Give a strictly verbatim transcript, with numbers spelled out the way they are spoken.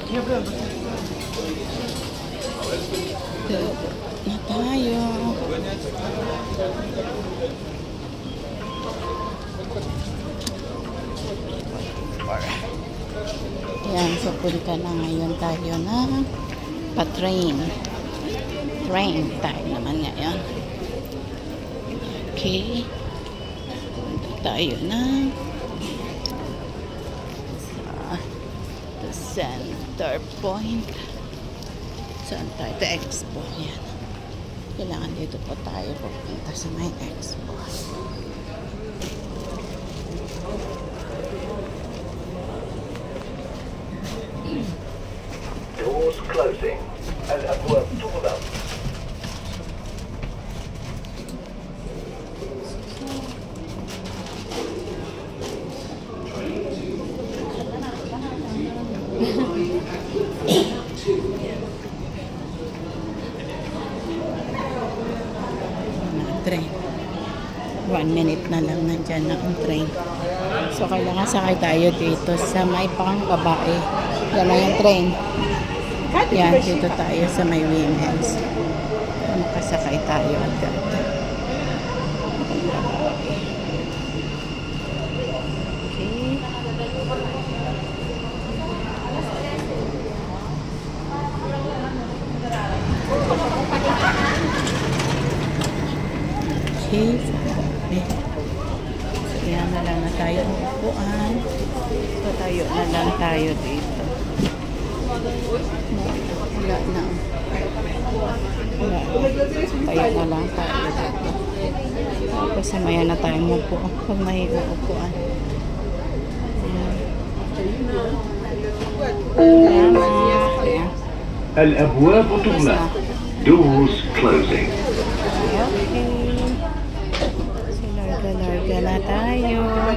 Na tayo. Yan, so punta na ngayon tayo na pa-train. Train tayo naman ngayon. Okay. Punta tayo na sa the center point. Saan tayo? The expo. Yan. Kailangan dito po tayo pupunta sa may expo. Doors closing. الأبواب تغلق. Train. One minute na lang nandyan na ang train. So, kailangan sakay tayo dito sa may pang babae. Yan na yung train. Yan, dito tayo sa may women's. Makasakay tayo agad. Okay. Okay. So, yan na lang na tayo upuan. So, tayo na lang tayo dito. Wala na. Wala. Tayo na lang tayo dito. Tapos maya na tayo mupo pag may uupuan. Ayan. الأبواب تغلق. Doors closing. Okay. So, larga-larga na tayo.